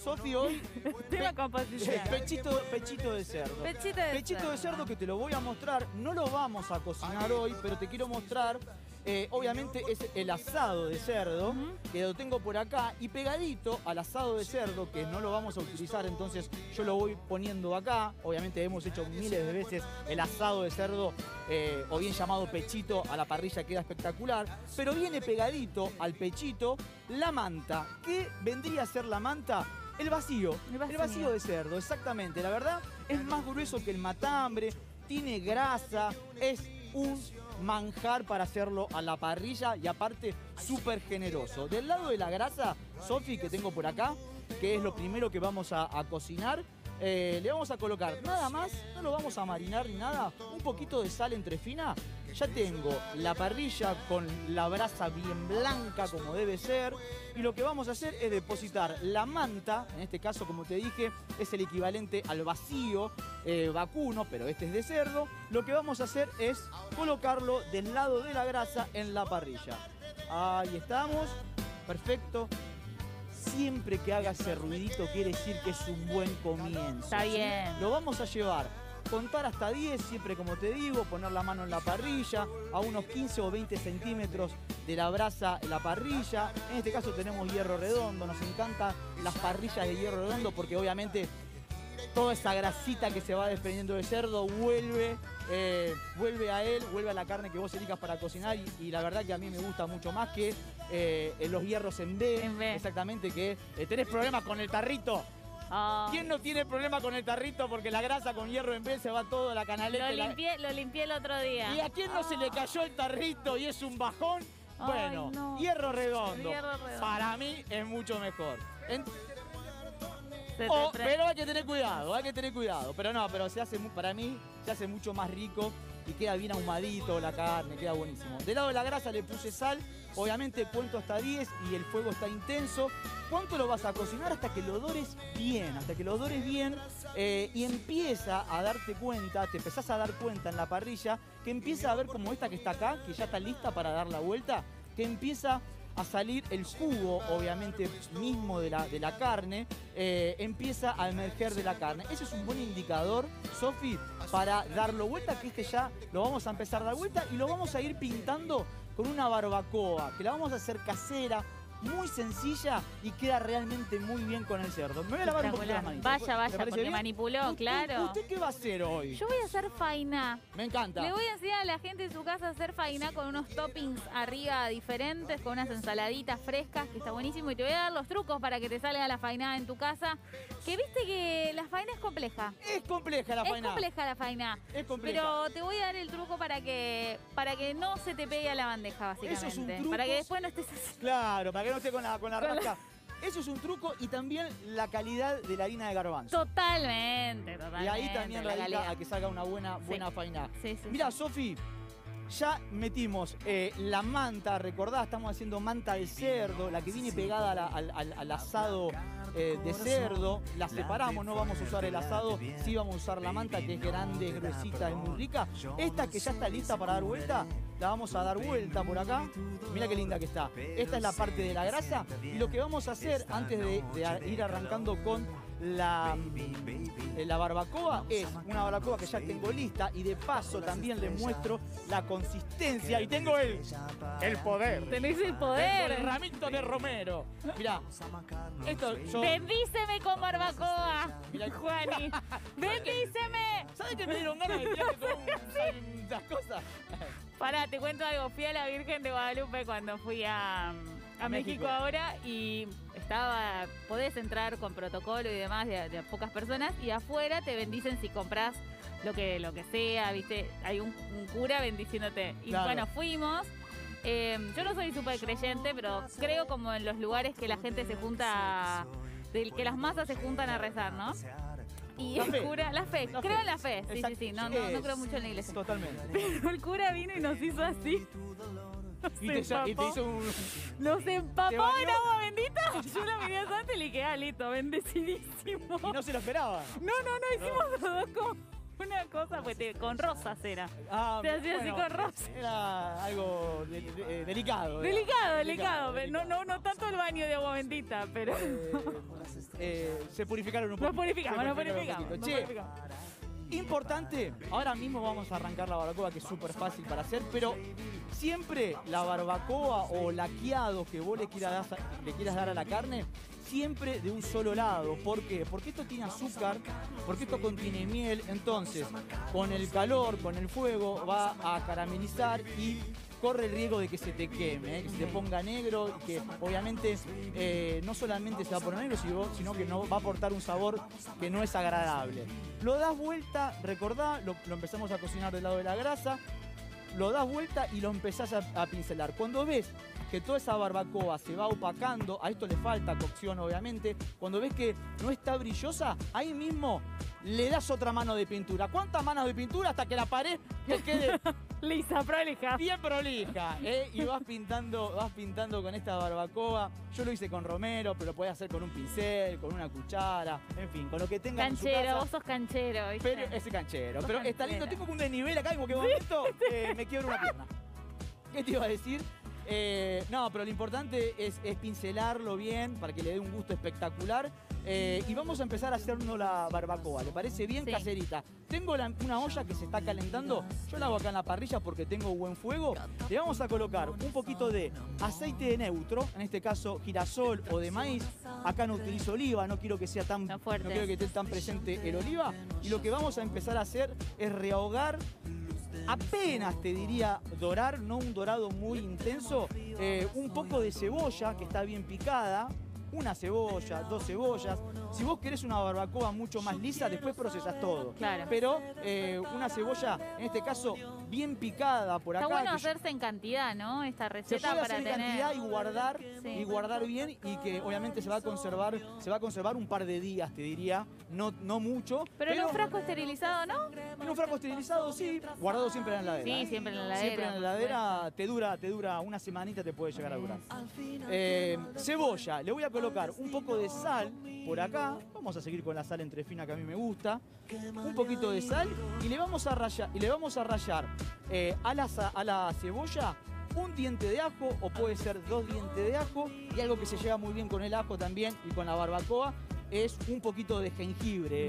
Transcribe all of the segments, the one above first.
Sofi, hoy Tema composición. pechito de cerdo. Pechito de cerdo que te lo voy a mostrar. No lo vamos a cocinar hoy, pero te quiero mostrar. Obviamente es el asado de cerdo, que lo tengo por acá. Y pegadito al asado de cerdo, que no lo vamos a utilizar, entonces yo lo voy poniendo acá. Obviamente hemos hecho miles de veces el asado de cerdo, o bien llamado pechito, a la parrilla, queda espectacular. Pero viene pegadito al pechito la manta. ¿Qué vendría a ser la manta? El vacío de cerdo, exactamente. La verdad es más grueso que el matambre, tiene grasa, es un manjar para hacerlo a la parrilla y aparte súper generoso. Del lado de la grasa, Sofi, que tengo por acá, que es lo primero que vamos a cocinar, le vamos a colocar nada más, no lo vamos a marinar ni nada, un poquito de sal entrefina. Ya tengo la parrilla con la brasa bien blanca como debe ser. Y lo que vamos a hacer es depositar la manta, en este caso, como te dije, es el equivalente al vacío vacuno, pero este es de cerdo. Lo que vamos a hacer es colocarlo del lado de la grasa en la parrilla. Ahí estamos, perfecto. Siempre que haga ese ruidito quiere decir que es un buen comienzo. Está bien. ¿Sí? Lo vamos a llevar. Contar hasta 10, siempre como te digo, poner la mano en la parrilla, a unos 15 o 20 centímetros de la brasa en la parrilla. En este caso tenemos hierro redondo, nos encantan las parrillas de hierro redondo porque obviamente toda esa grasita que se va desprendiendo del cerdo vuelve a la carne que vos elijas para cocinar y la verdad que a mí me gusta mucho más que los hierros en B. Exactamente, que tenés problemas con el tarrito. Oh. ¿Quién no tiene problema con el tarrito? Porque la grasa con hierro en vez se va todo a la canaleta. Lo limpié el otro día. ¿Y a quién no se le cayó el tarrito y es un bajón? Bueno, no. Hierro redondo. Para mí es mucho mejor. Pero hay que tener cuidado, Pero para mí se hace mucho más rico y queda bien ahumadito la carne, queda buenísimo. Del lado de la grasa le puse sal, obviamente cuento hasta 10 y el fuego está intenso. ¿Cuánto lo vas a cocinar? Hasta que lo dores bien, y empieza a darte cuenta, te empezás a dar cuenta en la parrilla, que empieza a ver como esta que está acá, que ya está lista para dar la vuelta, que empieza a salir el jugo, obviamente, mismo de la carne, empieza a emerger de la carne. Ese es un buen indicador, Sofi, para darlo vuelta, que ya lo vamos a empezar a dar vuelta y lo vamos a ir pintando con una barbacoa, que la vamos a hacer casera, muy sencilla y queda realmente muy bien con el cerdo. Me voy a lavar un poquito la manita. Vaya, porque bien? Manipuló, claro. ¿Usted qué va a hacer hoy? Yo voy a hacer faina. Me encanta. Le voy a enseñar a la gente en su casa a hacer faina con unos toppings arriba diferentes, con unas ensaladitas frescas, que está buenísimo. Y te voy a dar los trucos para que te salga la faina en tu casa. Que viste que la faina es compleja. Es compleja la faina. Es compleja. Pero te voy a dar el truco para que no se te pegue a la bandeja, básicamente. Eso es un truco. Para que después no estés así. Claro, para que no esté con la rasca. Eso es un truco y también la calidad de la harina de garbanzo. Totalmente. Y ahí también radica a que salga una buena faina. Sí, Mirá, Sofi, ya metimos la manta, recordá, estamos haciendo manta de cerdo, la que viene pegada al asado de cerdo. La separamos, no vamos a usar el asado, sí vamos a usar la manta, que es grande, es gruesita, es muy rica. Esta que ya está lista para dar vuelta, la vamos a dar vuelta por acá. Mirá qué linda que está. Esta es la parte de la grasa. Y lo que vamos a hacer antes de ir arrancando con la barbacoa es una barbacoa que ya tengo lista y de paso también les muestro la consistencia y tengo el poder. Tenés el poder. Tengo el ramito de romero. Mirá, Bendíceme con barbacoa. Mirá, Juani. Bendíceme. ¿Sabes que me dieron ganas de tirarte todas esas cosas? Pará, te cuento algo. Fui a la Virgen de Guadalupe cuando fui a México ahora y podés entrar con protocolo y demás de pocas personas y afuera te bendicen si compras lo que sea, ¿viste? Hay un cura bendiciéndote. Y claro, bueno, fuimos. Yo no soy súper creyente, pero creo como en los lugares que la gente se junta, que las masas se juntan a rezar, ¿no? Y el cura, la fe, creo en la fe, sí, no creo mucho en la iglesia. Totalmente. Pero el cura vino y nos hizo así. Y te hizo un... Nos empapó en agua bendita. Yo lo miré antes y le dije, listo, bendecidísimo. Y no se lo esperaban. No, hicimos los dos como una cosa, pues con rosas era. Se hacía así con rosas. Era algo delicado. Delicado. No tanto el baño de agua bendita, pero... Se purificaron un poco. Nos purificamos. Che, importante, ahora mismo vamos a arrancar la barbacoa, que es súper fácil para hacer, pero siempre la barbacoa o laqueado que vos le quieras dar a la carne, siempre de un solo lado. ¿Por qué? Porque esto tiene azúcar, porque esto contiene miel, entonces con el calor, con el fuego, va a caramelizar y corre el riesgo de que se te queme, que se te ponga negro, y que obviamente no solamente se va a poner negro, sino que no va a aportar un sabor que no es agradable. Lo das vuelta, recordá, lo empezamos a cocinar del lado de la grasa, lo das vuelta y lo empezás a pincelar. Cuando ves que toda esa barbacoa se va opacando, a esto le falta cocción obviamente, cuando ves que no está brillosa, ahí mismo le das otra mano de pintura. ¿Cuántas manos de pintura? Hasta que la pared te quede lisa, prolija. bien prolija, y vas pintando con esta barbacoa. Yo lo hice con romero, pero lo podés hacer con un pincel, con una cuchara, en fin, con lo que tengas en su casa. Vos sos canchero, ¿viste? Pero ese canchero. Sos Pero canchera. está lindo, tengo un desnivel acá, en cualquier momento me quiebro una pierna. ¿Qué te iba a decir? No, pero lo importante es pincelarlo bien para que le dé un gusto espectacular. Y vamos a empezar a hacernos la barbacoa. ¿Le parece bien? Sí. Caserita. Tengo una olla que se está calentando. Yo la hago acá en la parrilla porque tengo buen fuego. Le vamos a colocar un poquito de aceite neutro, en este caso girasol o de maíz. Acá no utilizo oliva, no quiero que sea tan fuerte. No quiero que esté tan presente el oliva. Y lo que vamos a empezar a hacer es rehogar. Apenas te diría dorar, no un dorado muy intenso, un poco de cebolla que está bien picada, una cebolla, 2 cebollas. Si vos querés una barbacoa mucho más lisa, después procesás todo. Claro. Pero una cebolla, en este caso, bien picada por acá. Está bueno hacerse en cantidad, ¿no? Esta receta se puede para hacer en cantidad y guardar bien, y que obviamente se va a conservar un par de días, te diría, no mucho. Pero en un frasco esterilizado, ¿no? En un frasco esterilizado, sí, guardado siempre en la heladera. Sí, siempre en la heladera. Siempre en la heladera, te dura una semanita, te puede llegar a durar. Cebolla, le voy a colocar un poco de sal por acá. Vamos a seguir con la sal entrefina que a mí me gusta. Un poquito de sal y le vamos a rallar a la cebolla un diente de ajo, o puede ser 2 dientes de ajo, y algo que se lleva muy bien con el ajo también y con la barbacoa es un poquito de jengibre.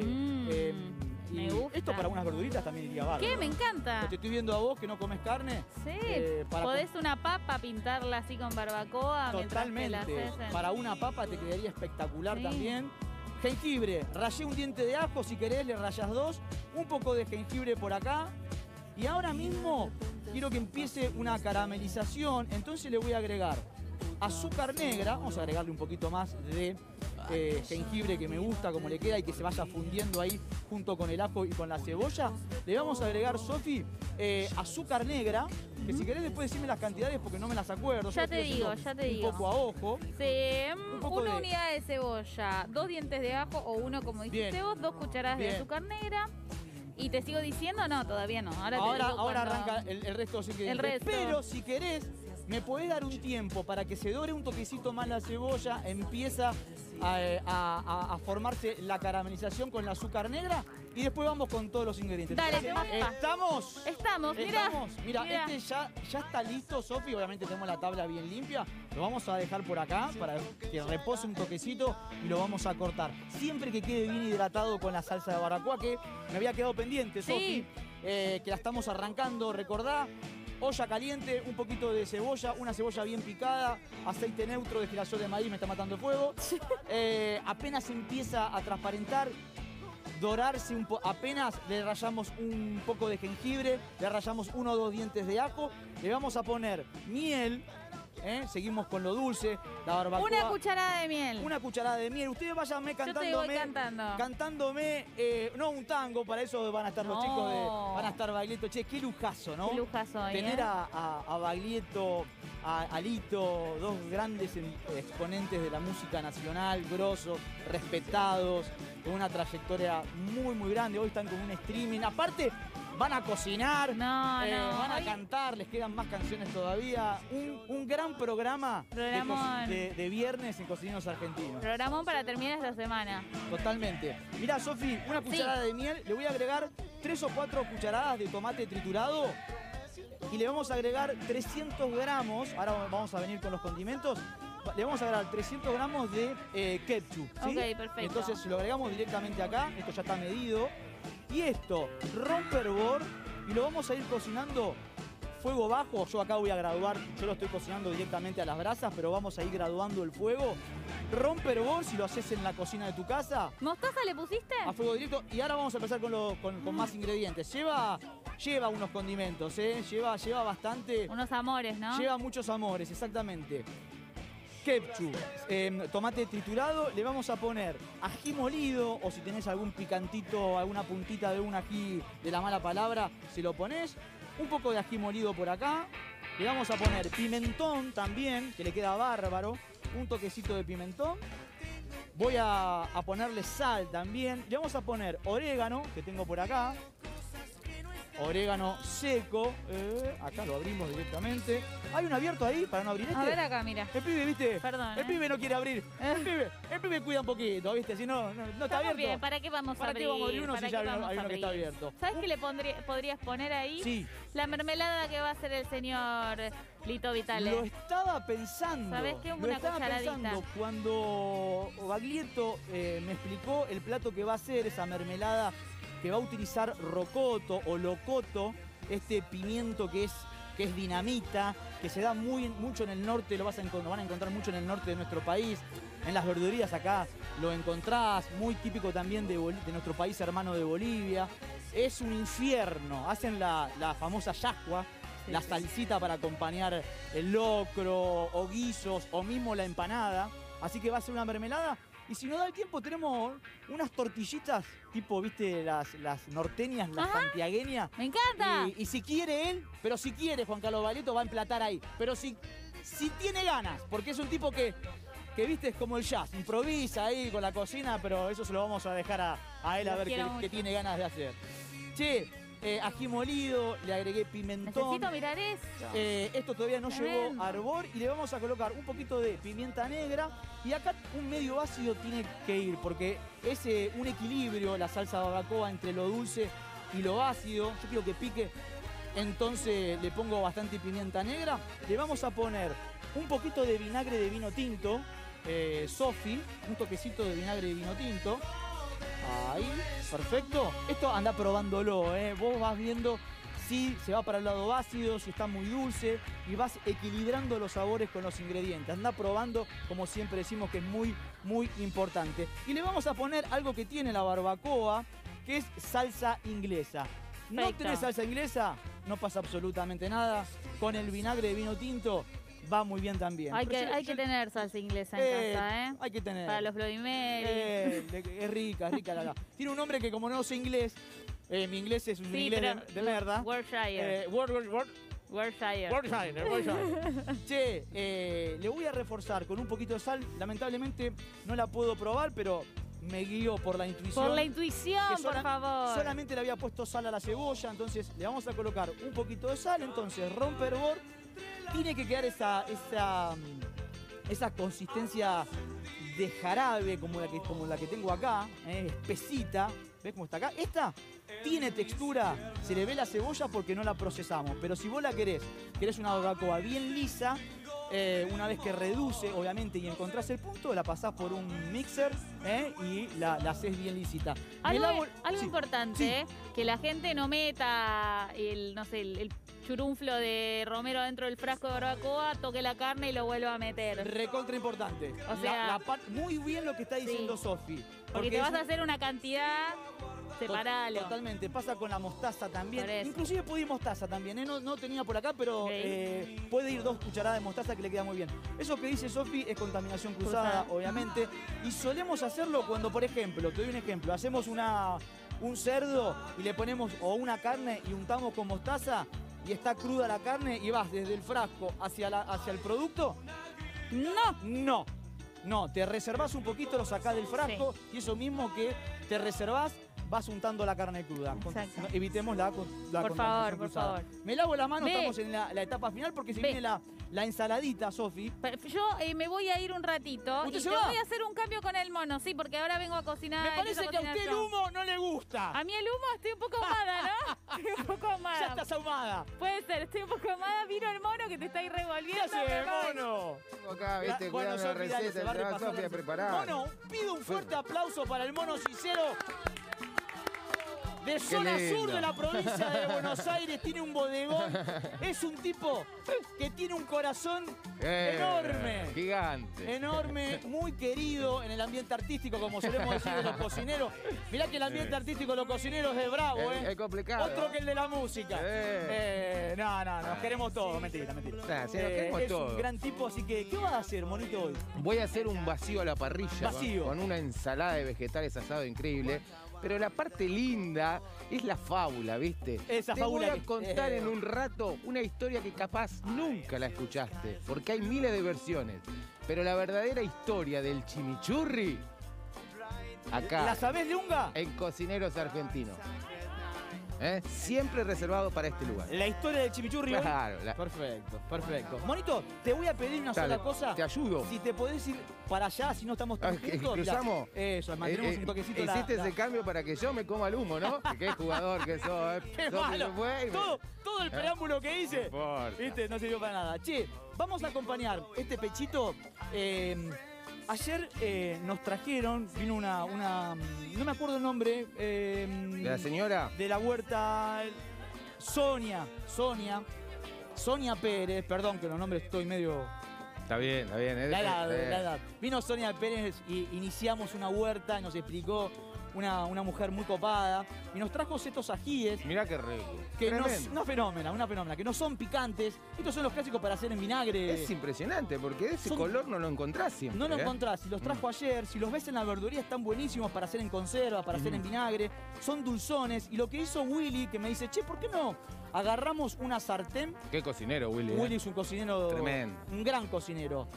Me gusta. Esto para unas verduritas también iría bárbaro. ¿Qué? Me encanta. Te estoy viendo a vos que no comes carne. Sí, podés una papa pintarla así con barbacoa. Totalmente. Para una papa te quedaría espectacular también. Jengibre, rallé un diente de ajo, si querés le rayas 2, un poco de jengibre por acá. Y ahora mismo quiero que empiece una caramelización, entonces le voy a agregar azúcar negra, vamos a agregarle un poquito más de jengibre que me gusta como le queda y que se vaya fundiendo ahí junto con el ajo y con la cebolla. Le vamos a agregar, Sofi, azúcar negra, que si querés después decirme las cantidades porque no me las acuerdo. Ya te digo. Un poco a ojo. Sí, una unidad de cebolla, 2 dientes de ajo o uno como dijiste vos, 2 cucharadas de azúcar negra. ¿Y te sigo diciendo? No, todavía no. Ahora arranca el resto de los ingredientes. Pero si querés, me podés dar un tiempo para que se dore un toquecito más la cebolla, empieza a formarse la caramelización con el azúcar negra y después vamos con todos los ingredientes. Dale, ¿Estamos? Mira. Este ya está listo, Sofi. Obviamente tenemos la tabla bien limpia. Lo vamos a dejar por acá para que repose un toquecito y lo vamos a cortar. Siempre que quede bien hidratado con la salsa de barbacoa, que me había quedado pendiente, Sofi, que la estamos arrancando, recordá. Olla caliente, un poquito de cebolla, una cebolla bien picada, aceite neutro de girasol de maíz, me está matando el fuego. Apenas empieza a transparentar, dorarse apenas le rallamos un poco de jengibre, le rallamos 1 o 2 dientes de ajo, le vamos a poner miel. Seguimos con lo dulce, la barbacoa. Una cucharada de miel. Una cucharada de miel. Ustedes váyanme cantándome, no un tango, para eso van a estar los chicos van a estar Baglietto. Che, qué lujazo, ¿no? Qué lujazo, tener a Baglietto, a Lito, 2 grandes exponentes de la música nacional, grosos, respetados, con una trayectoria muy, muy grande. Hoy están con un streaming. Aparte, van a cocinar, van a cantar, les quedan más canciones todavía. Un gran programa de viernes en Cocineros Argentinos. Programón para terminar esta semana. Totalmente. Mirá, Sofi, una cucharada de miel, le voy a agregar 3 o 4 cucharadas de tomate triturado y le vamos a agregar 300 gramos, ahora vamos a venir con los condimentos, le vamos a agregar 300 gramos de ketchup, ¿sí? Ok, perfecto. Entonces lo agregamos directamente acá, esto ya está medido. Y esto rompe hervor y lo vamos a ir cocinando fuego bajo. Yo acá voy a graduar, yo lo estoy cocinando directamente a las brasas, pero vamos a ir graduando el fuego. Rompe hervor si lo haces en la cocina de tu casa. ¿Mostaza le pusiste? A fuego directo. Y ahora vamos a empezar con más ingredientes. Lleva unos condimentos, lleva bastante. Unos amores, ¿no? Lleva muchos amores, exactamente. Ketchup, tomate triturado, le vamos a poner ají molido, o si tenés algún picantito, alguna puntita de un ají de la mala palabra, si lo ponés. Un poco de ají molido por acá. Le vamos a poner pimentón también, que le queda bárbaro. Un toquecito de pimentón. Voy a ponerle sal también. Le vamos a poner orégano, que tengo por acá. Orégano seco. Acá lo abrimos directamente. ¿Hay un abierto ahí para no abrir este? A ver acá, mira. El pibe, ¿viste? Perdón. El pibe no quiere abrir. El pibe cuida un poquito, ¿viste? Si no está abierto. Bien, ¿para qué vamos a ¿Para abrir? qué vamos a abrir uno si ya hay uno que está abierto? ¿Sabes qué le podrías poner ahí? Sí. La mermelada que va a hacer el señor Lito Vitale. Lo estaba pensando. ¿Sabés qué? Lo Una estaba cucharadita. pensando cuando Baglietto me explicó el plato que va a hacer, esa mermelada que va a utilizar rocoto o locoto, este pimiento que es dinamita, que se da mucho en el norte, lo van a encontrar mucho en el norte de nuestro país. En las verdurías acá lo encontrás, muy típico también de nuestro país hermano de Bolivia. Es un infierno, hacen la famosa yascua, la salsita para acompañar el locro o guisos o mismo la empanada. Así que va a ser una mermelada. Y si no da el tiempo, tenemos unas tortillitas tipo, viste, las norteñas, las santiagueñas. ¡Me encanta! Y si quiere él, pero si quiere Juan Carlos Baglietto va a emplatar ahí. Pero si tiene ganas, porque es un tipo que viste, es como el jazz, improvisa ahí con la cocina, pero eso se lo vamos a dejar a él a ver qué tiene ganas de hacer. Che, ají molido, le agregué pimentón. Necesito mirar eso. Esto todavía no llegó a hervor y le vamos a colocar un poquito de pimienta negra. Y acá un medio ácido tiene que ir, porque es un equilibrio la salsa barbacoa entre lo dulce y lo ácido. Yo quiero que pique, entonces le pongo bastante pimienta negra. Le vamos a poner un poquito de vinagre de vino tinto, Sofi, un toquecito de vinagre de vino tinto. Ahí, perfecto. Esto anda probándolo, vos vas viendo si se va para el lado ácido, si está muy dulce, y vas equilibrando los sabores con los ingredientes. Anda probando, como siempre decimos que es muy, muy importante. Y le vamos a poner algo que tiene la barbacoa, que es salsa inglesa. ¿No tenés salsa inglesa? No pasa absolutamente nada. Con el vinagre de vino tinto va muy bien también. Hay que tener salsa inglesa en casa, ¿eh? Hay que tener. Para los Bloody Mary. Es rica la. Tiene un nombre que como no sé inglés, mi inglés es un inglés de merda. Worcestershire. Che, le voy a reforzar con un poquito de sal. Lamentablemente no la puedo probar, pero me guío por la intuición. Por la intuición, por favor. Solamente le había puesto sal a la cebolla, entonces le vamos a colocar un poquito de sal. Entonces rompe hervor. Tiene que quedar esa consistencia de jarabe como la que tengo acá, espesita. ¿Ves cómo está acá? Esta tiene textura, se le ve la cebolla porque no la procesamos. Pero si vos la querés una barbacoa bien lisa, una vez que reduce, obviamente, y encontrás el punto, la pasás por un mixer y la hacés bien lisita. Algo importante, que la gente no meta el churunflo de romero dentro del frasco de barbacoa, toque la carne y lo vuelva a meter. Recontra importante. O sea, muy bien lo que está diciendo Sofi. Porque te vas a hacer una cantidad, separalo. Totalmente. Pasa con la mostaza también. Inclusive puede ir mostaza también. No tenía por acá, pero puede ir 2 cucharadas de mostaza que le queda muy bien. Eso que dice Sofi es contaminación cruzada, obviamente. Y solemos hacerlo cuando, por ejemplo, te doy un ejemplo, hacemos un cerdo y le ponemos o una carne y untamos con mostaza y está cruda la carne y vas desde el frasco hacia el producto. No, te reservás un poquito, lo sacás del frasco y eso mismo que te reservás, vas untando la carne cruda. Evitemos la por contaminación cruzada. favor. Me lavo la mano, estamos en la etapa final porque se viene la la ensaladita, Sofi. Yo me voy a ir un ratito ¿Usted y se te va? voy a hacer un cambio con el mono, sí, porque ahora vengo a cocinar. Me parece que a usted el humo no le gusta. A mí el humo estoy un poco ahumada, ¿no? Estoy un poco ahumada. Ya estás ahumada. Puede ser, estoy un poco ahumada. Vino el mono que te está ahí ¿Qué revolviendo. hace, mono? Tengo acá, viste, Bueno, cuidando la Sofi, dale, receta, se va a se va repasar Sofi a la- preparar. Mono, pido un fuerte aplauso para el mono Cicero. De zona lindo. sur de la provincia de Buenos Aires, tiene un bodegón. Es un tipo que tiene un corazón enorme. Gigante. Enorme, muy querido en el ambiente artístico, como solemos decir de los cocineros. Mirá que el ambiente artístico de los cocineros es bravo, ¿eh? Es complicado. Otro que el de la música. No, nos queremos todos. Mentira. Sí, nos queremos es todos. un gran tipo, así que, ¿qué vas a hacer, monito, hoy? Voy a hacer un vacío a la parrilla. Vacío. Con una ensalada de vegetales asado increíble. Pero la parte linda es la fábula, ¿viste? Esa Te fábula voy a que- contar en un rato una historia que capaz nunca la escuchaste, porque hay miles de versiones. Pero la verdadera historia del chimichurri, acá, ¿La sabés de Unga? en Cocineros Argentinos. Siempre reservado para este lugar. La historia del chimichurri. hoy. Claro, Perfecto. Monito, te voy a pedir una Dale, sola cosa. te ayudo. Si te podés ir para allá, si no estamos todos Que juntos. mirá. cruzamos. Eso, mantenemos un toquecito. Hiciste ese cambio para que yo me coma el humo, ¿no? Qué jugador que sos. ¡Qué Sos que malo! se fue y me- Todo el preámbulo que hice, No importa. ¿viste? No sirvió para nada. Che, vamos a acompañar este pechito. Ayer nos trajeron, vino una, no me acuerdo el nombre. ¿De la señora? De la huerta. Sonia Pérez, perdón que los nombres estoy medio. Está bien. La edad. Vino Sonia Pérez y iniciamos una huerta, nos explicó una mujer muy copada y nos trajo estos ajíes Mirá qué rico. que no, Tremendo. una fenómena, que no son picantes. Estos son los clásicos para hacer en vinagre. Es impresionante porque ese Son- color no lo encontrás siempre. No lo ¿eh? encontrás, si los trajo ayer, si los ves en la verduría están buenísimos para hacer en conserva, para hacer en vinagre, son dulzones. Y lo que hizo Willy, que me dice, che, ¿por qué no agarramos una sartén? Qué cocinero, Willy. Willy es un cocinero, Tremendo. un gran cocinero.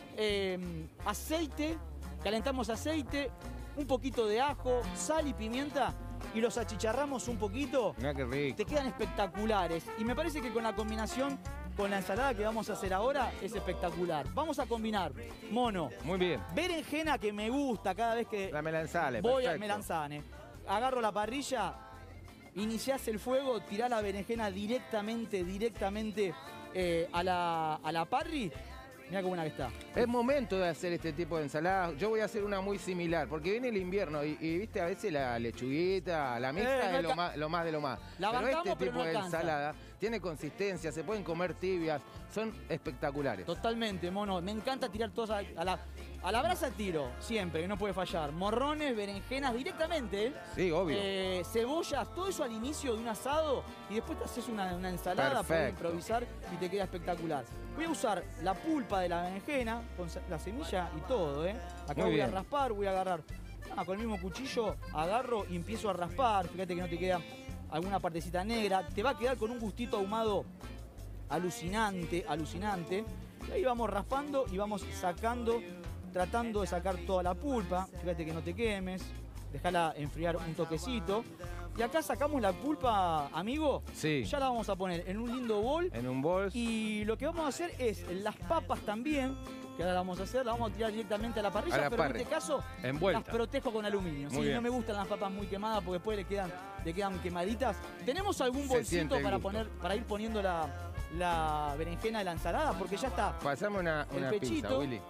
Aceite, calentamos aceite, un poquito de ajo, sal y pimienta y los achicharramos un poquito. Mirá qué rico. Te quedan espectaculares. Y me parece que con la combinación con la ensalada que vamos a hacer ahora es espectacular. Vamos a combinar, mono, Muy bien. berenjena que me gusta cada vez que La melanzale, voy perfecto. al melanzane. Agarro la parrilla, iniciás el fuego, tirás la berenjena directamente a la parry. Mirá qué buena que está. Es momento de hacer este tipo de ensaladas. Yo voy a hacer una muy similar, porque viene el invierno y viste, a veces la lechuguita, la mixta no es lo más de lo más. La pero bancamos, este pero tipo no de alcanza. ensalada tiene consistencia, se pueden comer tibias, son espectaculares. Totalmente, mono. Me encanta tirar todas a la brasa tiro, siempre, que no puede fallar. Morrones, berenjenas, directamente, ¿eh? Sí, obvio. Cebollas, todo eso al inicio de un asado y después te haces una ensalada para Perfecto. improvisar y te queda espectacular. Voy a usar la pulpa de la berenjena, con la semilla y todo, ¿eh? Acá Muy voy bien. a raspar, voy a agarrar. Con el mismo cuchillo agarro y empiezo a raspar. Fíjate que no te queda alguna partecita negra. Te va a quedar con un gustito ahumado alucinante. Y ahí vamos raspando y vamos sacando, tratando de sacar toda la pulpa. Fíjate que no te quemes. Dejala enfriar un toquecito. Y acá sacamos la pulpa, amigo. Sí. Ya la vamos a poner en un lindo bol. En un bol. Y lo que vamos a hacer es las papas también, que ahora la vamos a hacer, la vamos a tirar directamente a la parrilla, A la pero en parrilla. este caso Envuelta. las protejo con aluminio. Muy Sí, bien. no me gustan las papas muy quemadas porque después le quedan quemaditas. ¿Tenemos algún Se bolsito siente el para gusto. para ir poniendo la berenjena de la ensalada? Porque ya está. Pasame una El pizza, pechito. Willy.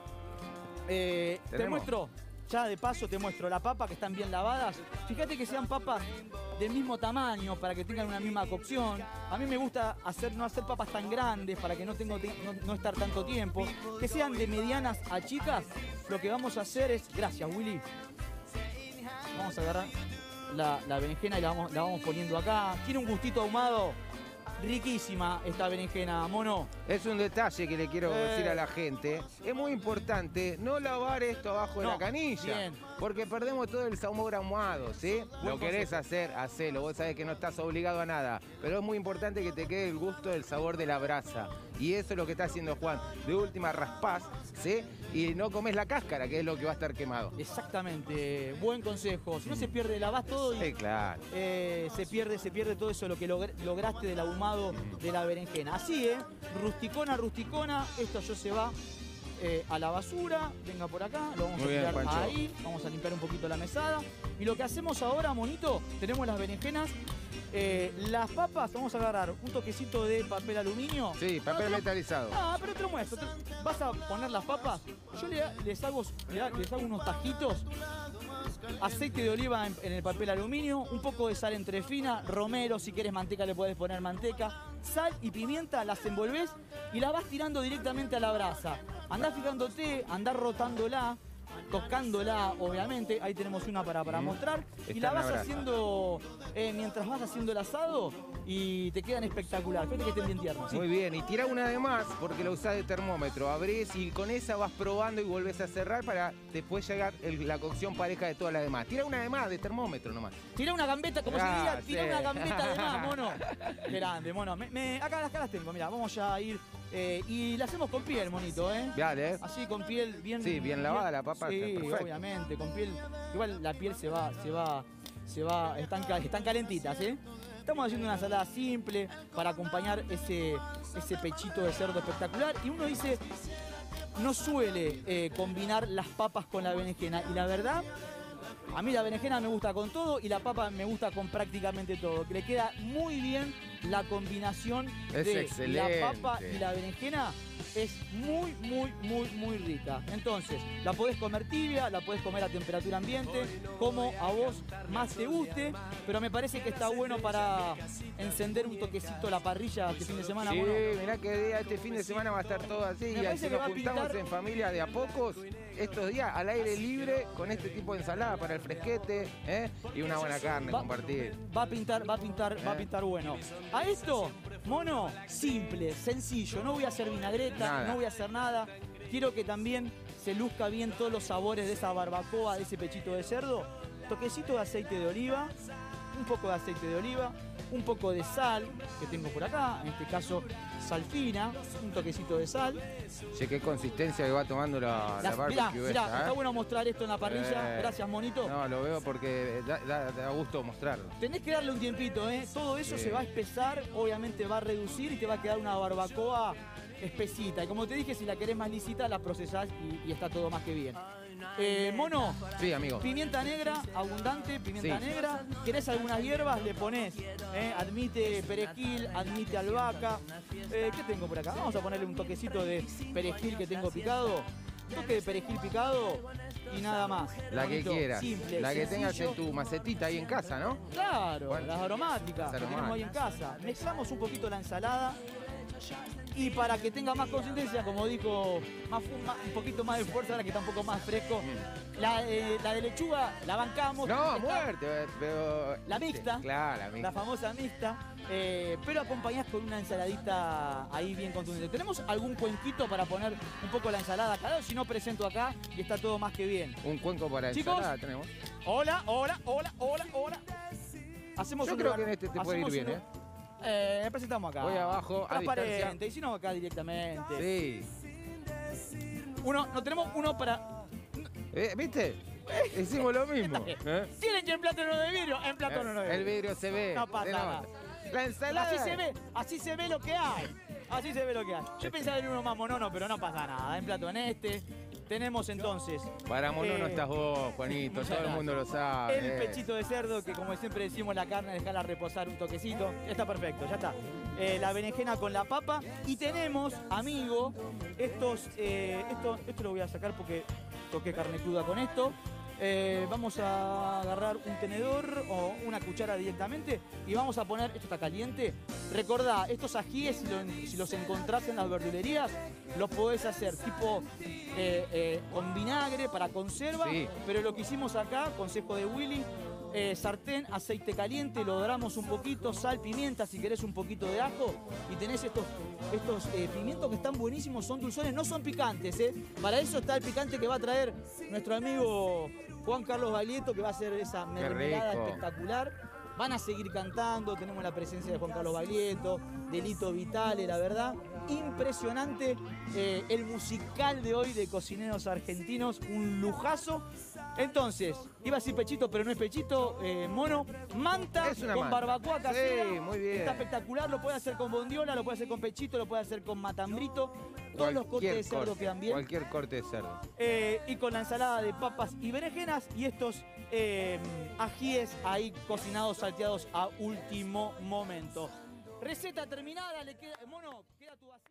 Te ¿Tenemos? muestro, ya de paso te muestro la papa, que están bien lavadas. Fíjate que sean papas del mismo tamaño para que tengan una misma cocción. A mí me gusta no hacer papas tan grandes para que no estar tanto tiempo. Que sean de medianas a chicas. Lo que vamos a hacer es, gracias Willy, vamos a agarrar la berenjena y la vamos poniendo acá. Tiene un gustito ahumado. Riquísima esta berenjena, mono. Es un detalle que le quiero decir a la gente. Es muy importante no lavar esto abajo de No, la canilla. bien. porque perdemos todo el sabor ahumado, ¿sí? Lo querés hacer, hacelo. Vos sabés que no estás obligado a nada, pero es muy importante que te quede el gusto del sabor de la brasa. Y eso es lo que está haciendo Juan. De última raspás, ¿sí? Y no comes la cáscara, que es lo que va a estar quemado. Exactamente, buen consejo. Si no se pierde, lavás todo y Sí, claro. se pierde todo eso, lo que lograste del ahumado de la berenjena. Así, rusticona, rusticona, esto ya se va a la basura. Venga por acá, lo vamos a tirar ahí, vamos a limpiar un poquito la mesada. Y lo que hacemos ahora, monito, tenemos las berenjenas. Las papas, vamos a agarrar un toquecito de papel aluminio. Sí, papel metalizado. Ah, pero te lo muestro. Vas a poner las papas. Yo les hago unos tajitos. Aceite de oliva en el papel aluminio, un poco de sal entrefina, romero, si quieres manteca le puedes poner manteca, sal y pimienta, las envolvés y las vas tirando directamente a la brasa. Andás fijándote, andás rotándola, tocándola, obviamente. Ahí tenemos una para mostrar. Y la vas haciendo mientras vas haciendo el asado y te quedan espectacular. Fíjate que estén bien tiernos. ¿Sí? Muy bien. Y tira una de más porque la usás de termómetro. Abrís y con esa vas probando y volvés a cerrar para después llegar la cocción pareja de todas las demás. Tira una de más de termómetro nomás. Tira una gambeta, como se diría, tira una gambeta de más, mono. Qué grande, mono. Acá las tengo, mira, vamos ya a ir. Y la hacemos con piel, monito, ¿eh? Dale. Así con piel bien. Sí, bien lavada la papa. Sí, obviamente, con piel. Igual la piel se va, están calentitas, ¿eh? Estamos haciendo una ensalada simple para acompañar ese pechito de cerdo espectacular. Y uno dice, no suele combinar las papas con la berenjena. Y la verdad, a mí la berenjena me gusta con todo y la papa me gusta con prácticamente todo. Que le queda muy bien la combinación de la papa y la berenjena. Es muy, muy, muy, muy rica. Entonces, la podés comer tibia, la podés comer a temperatura ambiente, como a vos más te guste, pero me parece que está bueno para encender un toquecito la parrilla este fin de semana. Sí, bueno, mirá que día este fin de semana va a estar todo así. Y así nos juntamos en familia de a pocos estos días al aire libre con este tipo de ensalada para el fresquete, y una buena carne compartir. Va a pintar bueno. A esto, mono, simple, sencillo. No voy a hacer vinagreta, no voy a hacer nada. Quiero que también se luzca bien todos los sabores de esa barbacoa, de ese pechito de cerdo. Toquecito de aceite de oliva, un poco de aceite de oliva, un poco de sal que tengo por acá, en este caso sal fina, un toquecito de sal. Che, qué consistencia que va tomando la barbecue. Mirá, está bueno mostrar esto en la parrilla. Gracias, monito. No, lo veo porque da gusto mostrarlo. Tenés que darle un tiempito, ¿eh? Todo eso se va a espesar, obviamente va a reducir y te va a quedar una barbacoa espesita. Y como te dije, si la querés más lisita, la procesás y está todo más que bien. Mono. Sí, amigo. Pimienta negra, abundante, pimienta negra. ¿Querés algunas hierbas? Le ponés. Admite perejil, admite albahaca. ¿Qué tengo por acá? Vamos a ponerle un toquecito de perejil que tengo picado. Un toque de perejil picado y nada más. La que quieras. Simple, la que sencillo. tengas en tu macetita ahí en casa, ¿no? Claro, bueno, las aromáticas que tenemos ahí en casa. Mezclamos un poquito la ensalada. Y para que tenga más consistencia, como dijo, un poquito más de fuerza, ahora que está un poco más fresco. La de lechuga la bancamos. No, muerte, pero... La mixta. Claro, la mixta. La famosa mixta. Pero acompañás con una ensaladita ahí bien contundente. ¿Tenemos algún cuenquito para poner un poco la ensalada acá? Si no, presento acá y está todo más que bien. Un cuenco para Chicos, ensalada tenemos. Hola. Hacemos Yo creo que en este te puede ir bien, presentamos acá. Voy abajo, a transparente, distancia. y si no acá directamente. Sí. No tenemos uno para... ¿Viste? Hicimos lo mismo. ¿Tienen que en plato no de vidrio? En plato no de vidrio. El vidrio se ve. No pasa nada. La ensalada. Así se ve lo que hay. Así se ve lo que hay. Yo pensaba en uno más monono, pero no pasa nada. En plato en este. Tenemos entonces... Para monono estás vos, Juanito. Todo el mundo lo sabe. El pechito de cerdo, que como siempre decimos, la carne, dejarla reposar un toquecito. Está perfecto, ya está. La berenjena con la papa. Y tenemos, amigo, esto lo voy a sacar porque toqué carne cruda con esto. Vamos a agarrar un tenedor o una cuchara directamente y vamos a poner, esto está caliente, recordá, estos ajíes si los encontrás en las verdulerías, los podés hacer tipo con vinagre para conserva, pero lo que hicimos acá, consejo de Willy, sartén, aceite caliente, lo doramos un poquito, sal, pimienta, si querés un poquito de ajo. Y tenés estos pimientos que están buenísimos, son dulzones, no son picantes, ¿eh? Para eso está el picante que va a traer nuestro amigo Juan Carlos Baglietto, que va a hacer esa mermelada espectacular. Van a seguir cantando, tenemos la presencia de Juan Carlos Baglietto, de Lito Vitale, la verdad, impresionante el musical de hoy de Cocineros Argentinos, un lujazo. Entonces, iba a decir pechito, pero no es pechito, mono, manta con barbacoa casera. Sí, muy bien. Está espectacular, lo puede hacer con bondiola, lo puede hacer con pechito, lo puede hacer con matambrito. Todos los cortes de cerdo quedan bien. Cualquier corte de cerdo. Y con la ensalada de papas y berenjenas y estos ajíes ahí cocinados, salteados a último momento. Receta terminada, le queda, mono, queda tu vasito.